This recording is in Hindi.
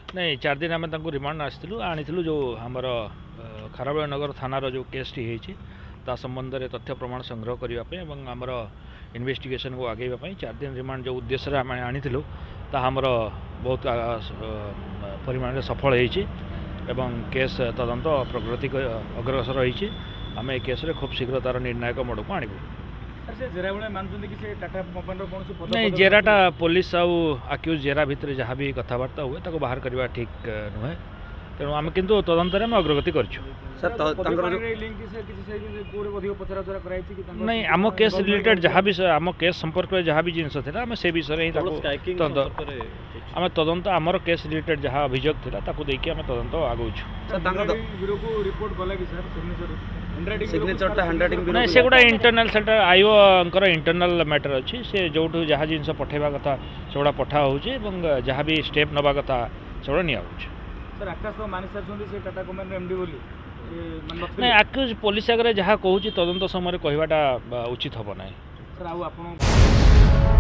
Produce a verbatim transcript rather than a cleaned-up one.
नहीं चार दिन आम रिमांड आसलु आनी जो आमर खारबेल नगर थानार जो केसटी होती संबंध में तथ्य प्रमाण संग्रह करने आमर इन्वेस्टिगेशन को आगे चार दिन रिमांड जो उद्देश्य आम आनी आमर बहुत परिमाण में सफल होती केस तदंत प्रगति अग्रसर रही आम ए केस खूब शीघ्र तार निर्णायक मोड़ को आणबू नहीं जेराटा पुलिस आउ आक्यूज जेरा भितर जहाँ भी कथबार्ता हुए ताको बाहर करवा ठीक नुहे तेणु आम किंतु तदंत में अग्रगति कर नहीं आम केस रिलेटेड जहाँ भी आम केस संपर्क में जहाँ भी जिनस था आम से विषय आम तदंत आमर केस रिलेटेड जहाँ अभियोग था ताकू देकी आम तदंत आगौचु नहीं से गोटा इंटरनाल से आईओ इंटरनाल मैटर अच्छी से जो जहाँ जिनस पठेबा कथा से गुड़ा पठा हो जहाँ भी स्टेप नवा कथा से गुड़ा निया नहीं आक्यूज पुलिस आगे जहाँ कहूँ तदंत समय कहवाटा उचित हम ना।